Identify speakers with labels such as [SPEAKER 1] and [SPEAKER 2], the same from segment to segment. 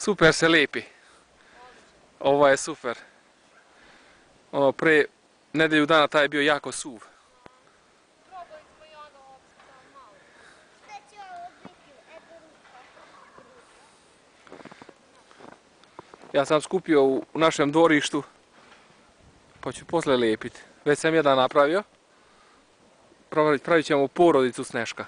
[SPEAKER 1] Super se lijepi. Ovo je super. Ono, pre nedelju dana taj je bio jako suv.
[SPEAKER 2] Probali smo i ono ovdje samo malo. Šta će ovo biti? Eto ruka.
[SPEAKER 1] Ja sam skupio u našem dvorištu, pa ću posle lijepiti. Već sam jedan napravio. Pravit ćemo porodicu Sneška.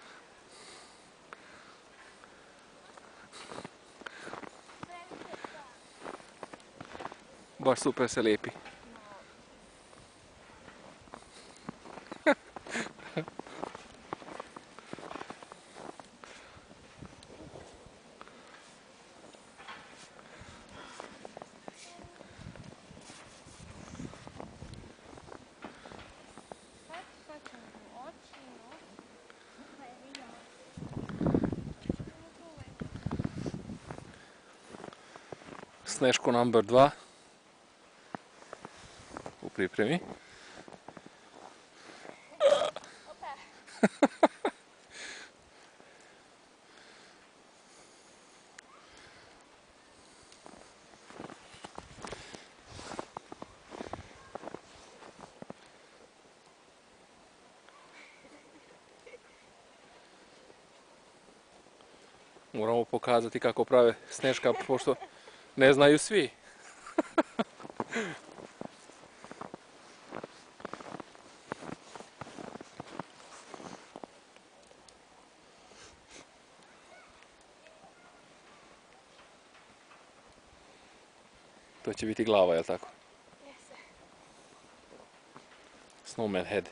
[SPEAKER 1] Baš super se lijepi. Sneško number 2 u pripremi. Moramo pokazati kako prave Sneška, pošto ne znaju svi. To će biti glava, jel tako?
[SPEAKER 2] Jeste.
[SPEAKER 1] Snowman head.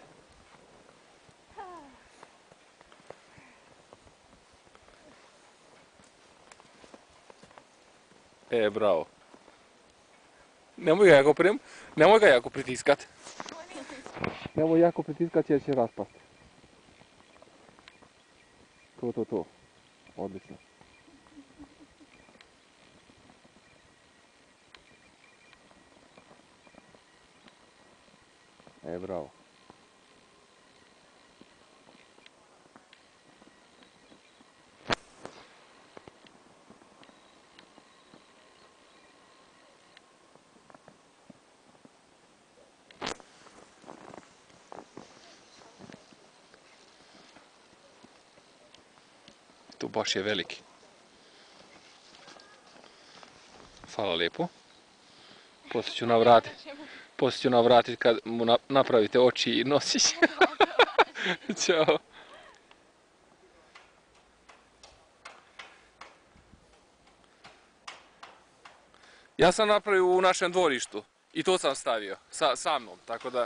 [SPEAKER 1] Bravo. Nemoj ga jako pritiskat. Nemoj jako pritiskat jer će raspast. To. Odlično. Bravo. Tu baš je veliki. Hvala lijepo. Poslije ću navratiti kad mu napravite oči i nosić. Ćao. Ja sam napravio u našem dvorištu i to sam stavio sa mnom, tako da...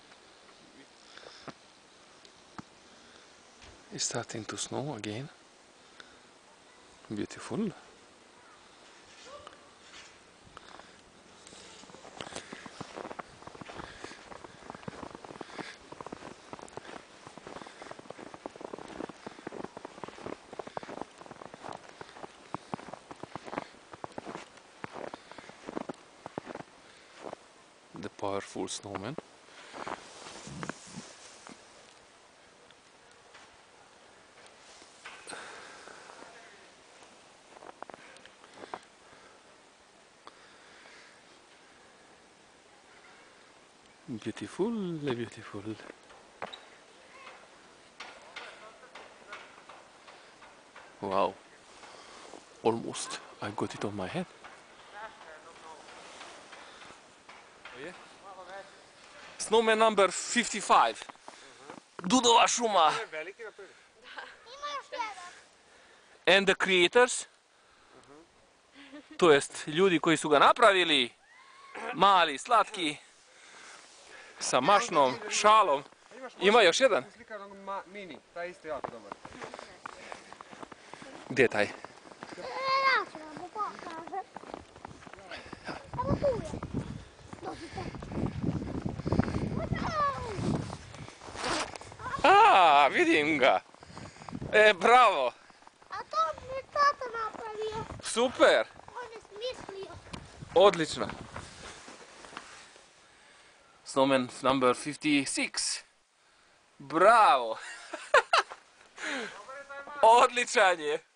[SPEAKER 1] It's starting to snow again. Beautiful. The powerful snowman. Beautiful, beautiful. Wow. Almost. I got it on my head. Oh yeah? Snowman number 55. Dudova šuma. And the creators. To jest ljudi koji su ga napravili. Mali, slatki. Sa mašnom, šalom. Ima još jedan?
[SPEAKER 3] Mini, taj isto jako dobar.
[SPEAKER 1] Gdje je taj?
[SPEAKER 2] Ja ću vam pokazati. Evo tu je. Dođite.
[SPEAKER 1] Vidim ga. Bravo.
[SPEAKER 2] A to mi je tata napravio.
[SPEAKER 1] Super.
[SPEAKER 2] On je smislio.
[SPEAKER 1] Odlično. Snowman number 56. Bravo. Odličan je.